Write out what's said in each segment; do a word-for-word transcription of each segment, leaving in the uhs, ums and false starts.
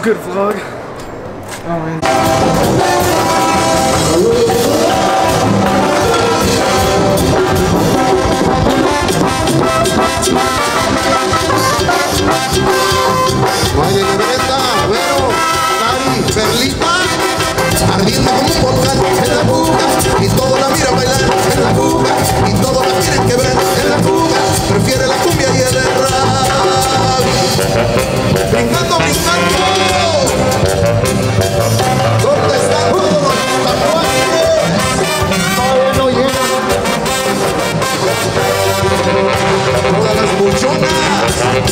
good vlog. Oh man. Vaya libreta, Vero, Cari, Perlita, ardiendo como un volcán en la fuga, y todo la mira bailar en la fuga, y todo la quieren quebrar en la fuga, prefiere la cumbia y el rap. Brincando, brincando, ¿dónde están todos los tatuajes? Todavía no llegan. Todas las buchonas.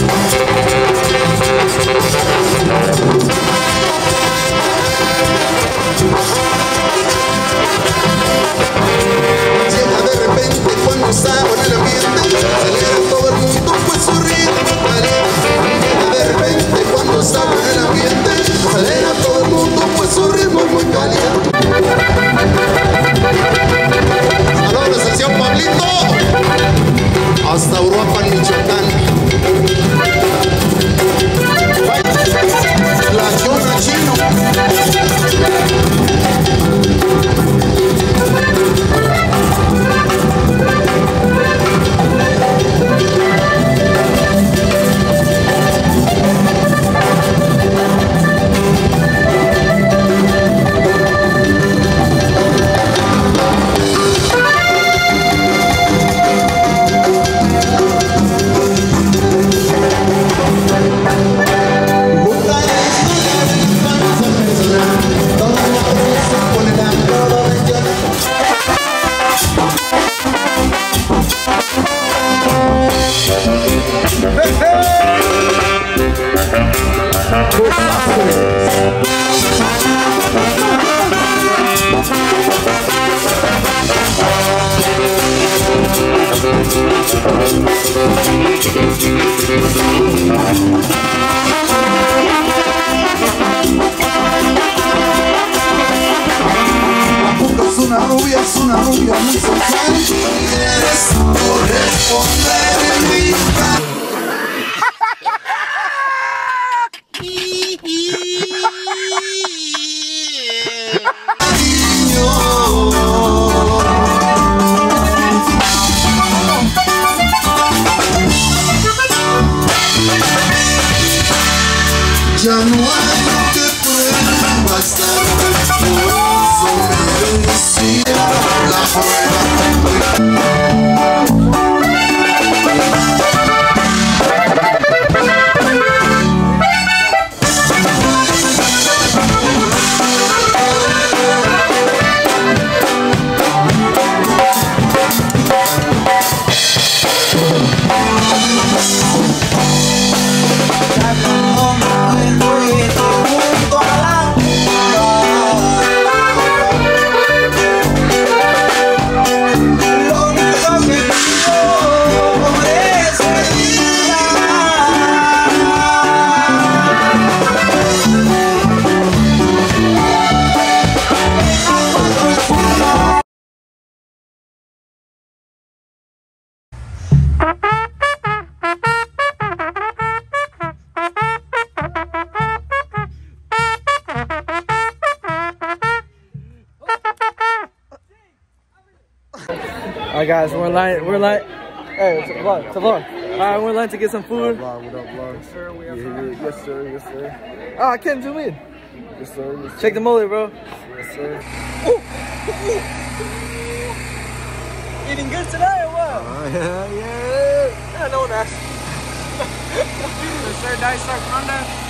Llega de repente cuando está en el ambiente, acelera todo el mundo pues su ritmo caliente. Llega de repente cuando está en el ambiente, acelera todo el mundo pues su ritmo muy caliente. Saludos al señor Pablito, hasta Uruapan, Michoacán. La Chona Chino. Es una rubia, es una rubia muy sensual. Quieres corresponder en mi cara. Ya no hay lo que pueda bastar. La prueba. Alright guys, we're in line, we're in line. Hey, it's a vlog, it's a vlog. Alright, we're in line to get some food. What up, vlog? What up, vlog? Yes sir, we have yeah, some. Yes sir, yes sir. Oh, I can't zoom in. Yes sir, yes sir. Check the mullet, bro. Yes sir. Ooh. Eating good today or what? Uh, yeah, yeah. Yeah, no one asked. Sir Dice Sarkanda.